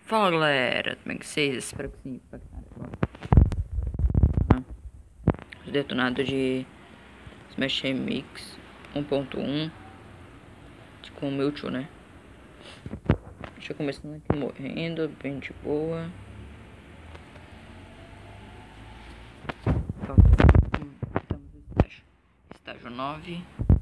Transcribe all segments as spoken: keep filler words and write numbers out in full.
Fala galera, como é que vocês? Espero que sim. Os detonados de Smash Mix um ponto um com o Mewtwo, né? Deixa eu começando aqui morrendo, bem de boa. Estamos no estágio, estágio nove.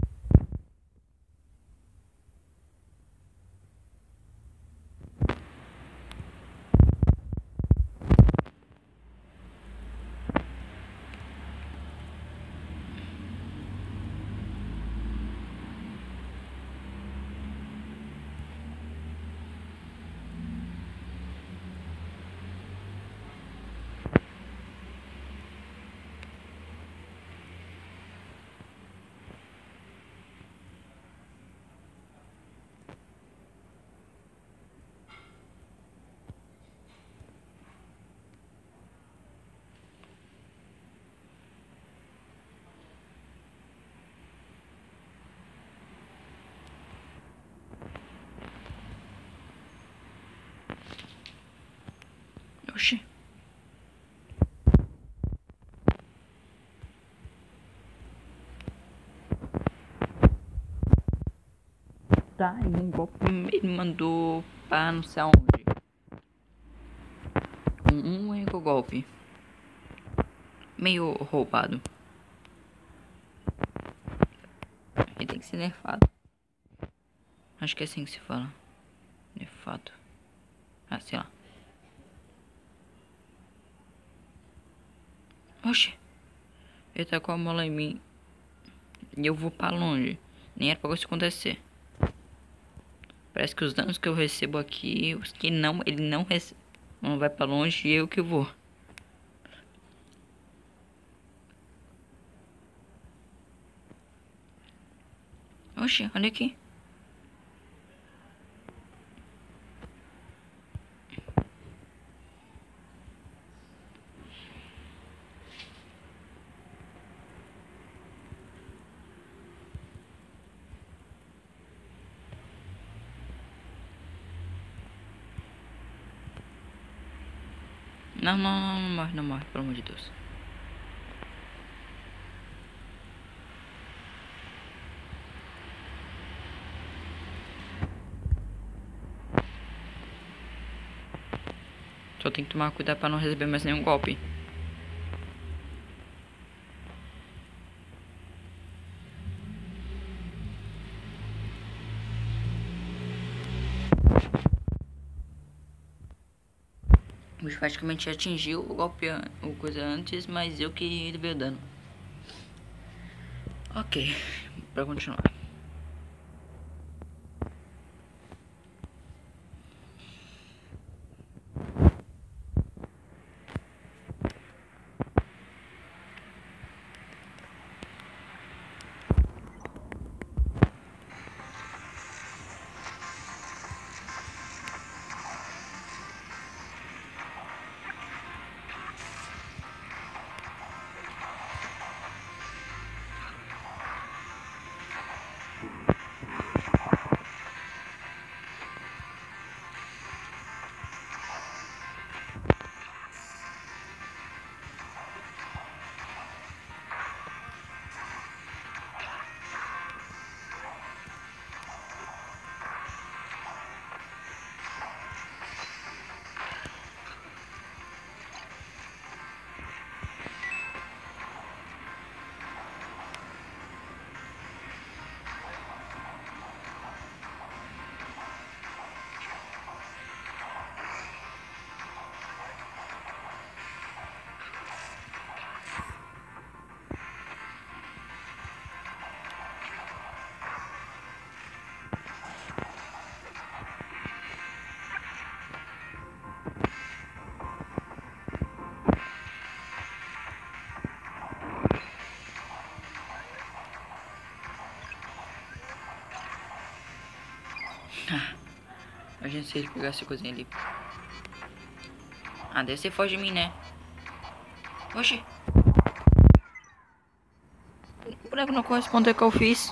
Oxi. Tá, e um golpe ele mandou pra não sei aonde. Um, um único golpe. Meio roubado. Ele tem que ser nerfado. Acho que é assim que se fala. Nerfado. Ah, sei lá. Oxi. Ele tá com a mola em mim. E eu vou pra longe. Nem era pra isso acontecer. Parece que os danos que eu recebo aqui, os que não, ele não recebe, não vai pra longe e eu que vou. Oxi, olha aqui. Não, não, não, não morre, não morre, pelo amor de Deus. Só tem que tomar cuidado pra não receber mais nenhum golpe. O bicho praticamente atingiu o golpe, o coisa antes, mas eu que levei o dano. Ok, pra continuar. A gente sei pegar essa coisinha ali. Ah, deve ser foge de mim, né? Oxi. O boneco não corresponde ao que eu fiz.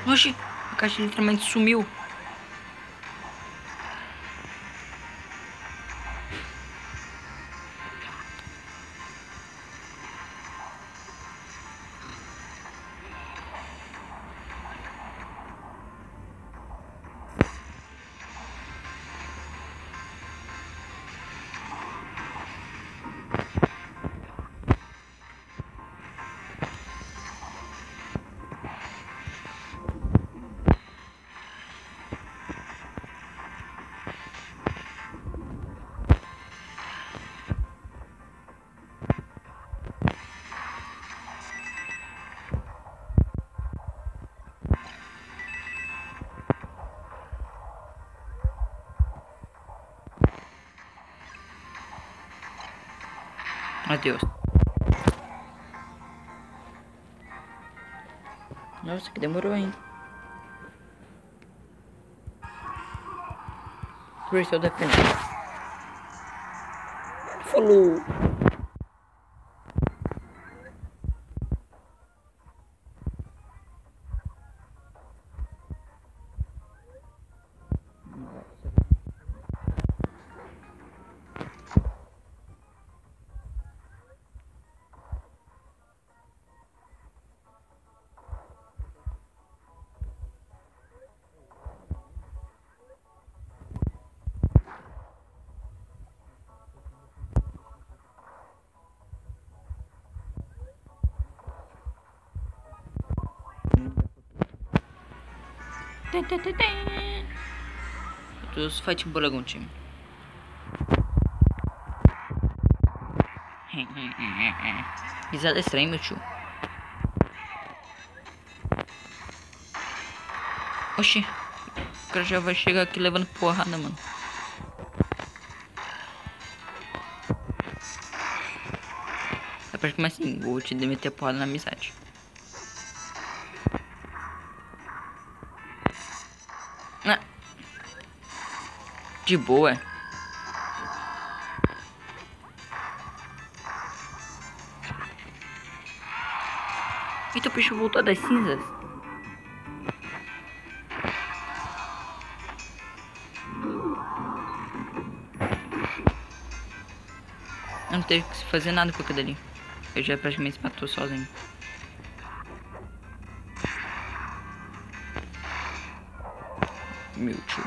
Oxi, a caixa literalmente sumiu. Adeus. Nossa, que demorou ainda. Por isso eu defendo. Falou. Todos fighting Buragon time. Risada estranha, meu tio. Oxi, o cara já vai chegar aqui levando porrada, mano. É pra começar assim, vou te meter porrada na amizade. Ah. De boa. Eita, o bicho voltou das cinzas. Não teve que se fazer nada com aquilo ali. Eu já praticamente se matou sozinho. Meu tio.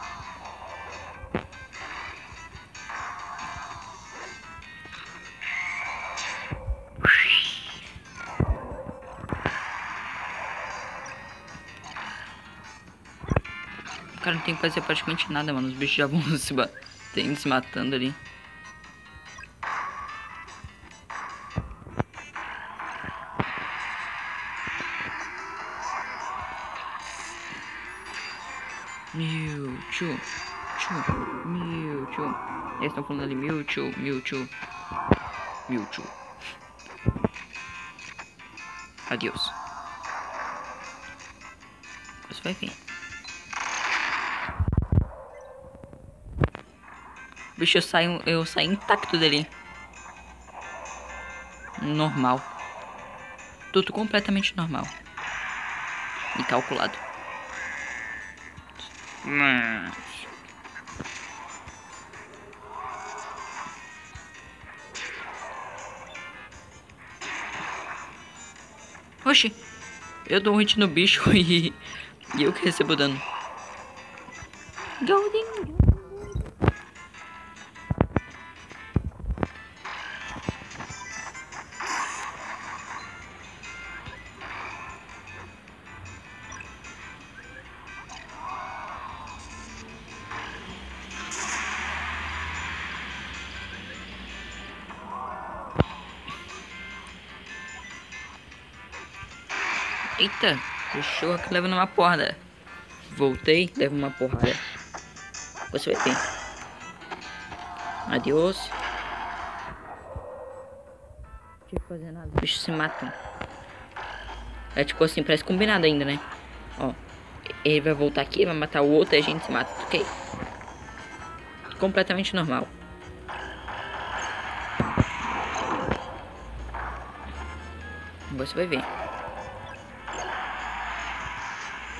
O cara não tem que fazer praticamente nada, mano. Os bichos já vão se batendo, se matando ali. Mewtwo, Tio, Mewtwo. Eles estão falando ali, Mewtwo, Mewtwo, Mewtwo. Adeus. Você vai ver. Bicho, eu saio, eu saio intacto dele. Normal. Tudo completamente normal. E calculado. Mas... Oxi, eu dou um hit no bicho e, e eu que recebo dano. Golden. Eita, fechou aqui levando uma porrada. Voltei, levo uma porrada. Você vai ver. Adeus. Não tinha que fazer nada. Os bichos se matam. É tipo assim, parece combinado ainda, né? Ó, ele vai voltar aqui, vai matar o outro e a gente se mata, ok? Completamente normal. Você vai ver.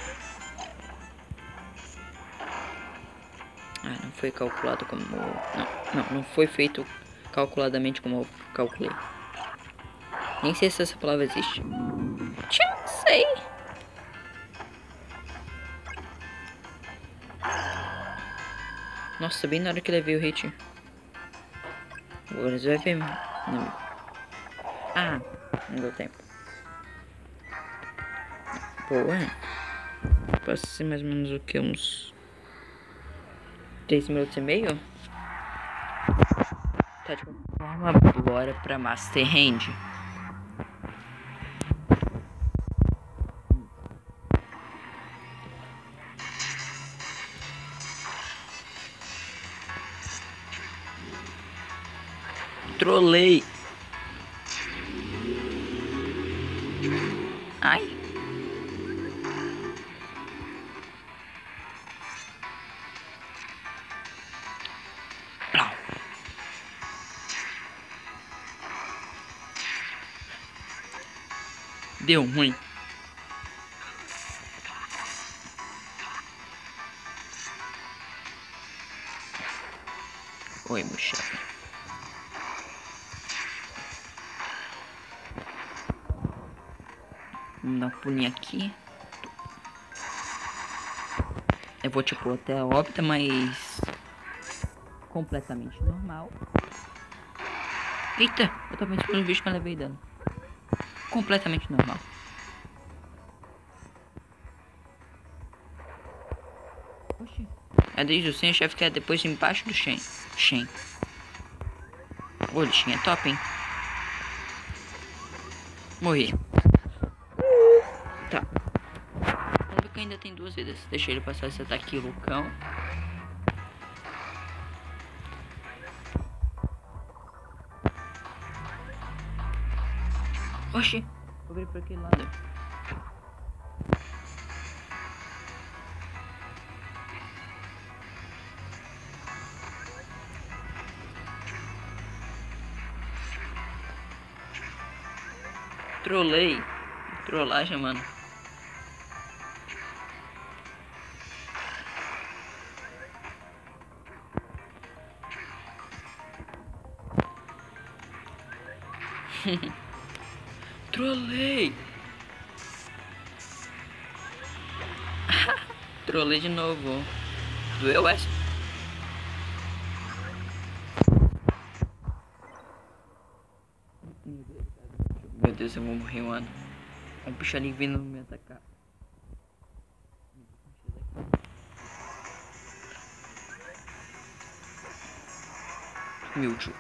foi calculado como... Não, não, não foi feito calculadamente como eu calculei. Nem sei se essa palavra existe. Tchau, sei. Nossa, bem na hora que levei o hit. Agora você vai ver. Não. Ah, não deu tempo. Boa. Passa ser mais ou menos o que? Uns três minutos e meio? Tá, de qualquer forma, bora pra Master Hand. Trolei. Ai. Plau. Deu ruim. Oi, meu chefe. Vamos dar um pulinho aqui. Eu vou tipo até a óbita, mas completamente normal. Eita, eu tava pensando no bicho, mas levei dano. Completamente normal. Oxi. É desde o Shen, chefe que é depois embaixo do Shen. Shen. O Shen é top, hein? Morri. Tá. Vamos ver que ainda tem duas vidas. Deixa ele passar esse ataque loucão. Oxi. Vou vir por aquele lado. Trolei. Trollagem, mano. Trolei. Trolei de novo. Doeu essa? Meu Deus, eu vou morrer, mano. Um bicho ali vindo me atacar. Mewtwo.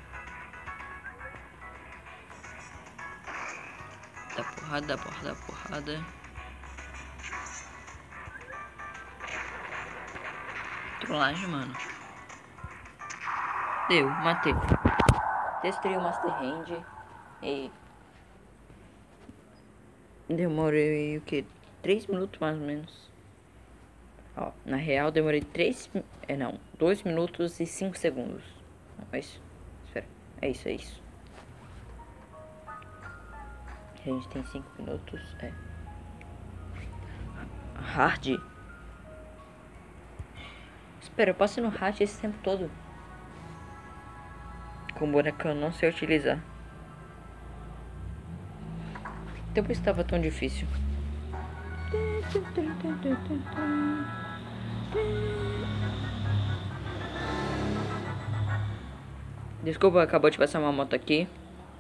Dá porrada, dá porrada, dá porrada. Trollagem, mano. Deu, matei. Testei o Master Hand e demorei o que? três minutos mais ou menos. Ó, na real demorei três, é não, dois minutos e cinco segundos. Não, é isso. Espera. É isso, é isso. A gente tem cinco minutos, é. Hard. Espera, eu passei no hard esse tempo todo. Com boneco eu não sei utilizar. Então por isso estava tão difícil. Desculpa, acabou de passar uma moto aqui.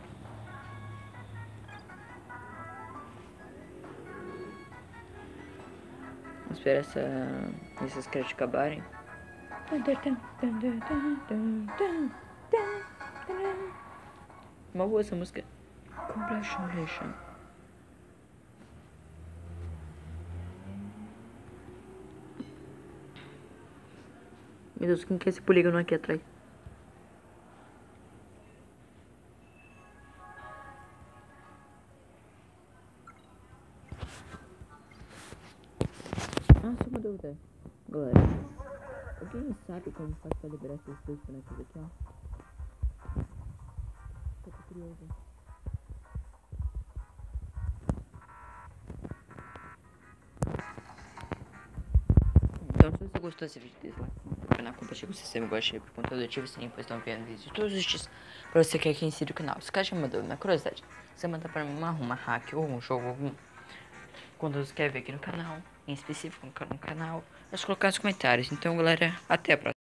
Vamos esperar essa, esses créditos acabarem. Uma boa essa música. Congratulations. Meu Deus, quem que é esse polígono aqui atrás? Ah, só uma dúvida. Galera, alguém sabe como faz pra liberar esses dois bonecos aqui, ó? Tô curioso. Então, se você gostou desse vídeo, deixa like. canal compartilha com o sistema igual achei por conteúdo ativo sim, pois estão vendo vídeos de todos os dias pra você que é quem insira o canal. Se caso mandou na curiosidade, você manda pra mim uma, uma hack ou um jogo, algum quando você quer ver aqui no canal, em específico no canal, é só colocar nos comentários. Então galera, até a próxima.